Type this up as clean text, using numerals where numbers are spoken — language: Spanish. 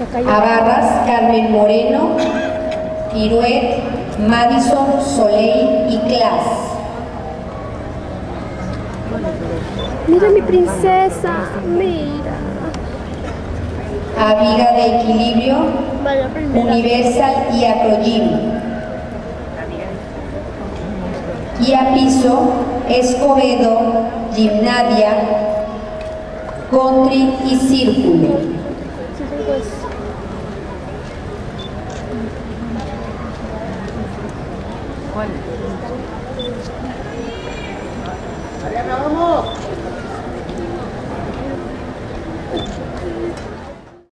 Abarras, Carmen Moreno, Iruet, Madison, Soleil y Clas. Mira mi princesa, mira. Aviga de Equilibrio, Universal y Acrogym. Y a piso, Escobedo, Gimnadia, Country y Círculo. Mariana, vamos.